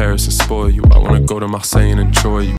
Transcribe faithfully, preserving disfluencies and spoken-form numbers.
Paris and spoil you. I wanna go to Marseille and enjoy you.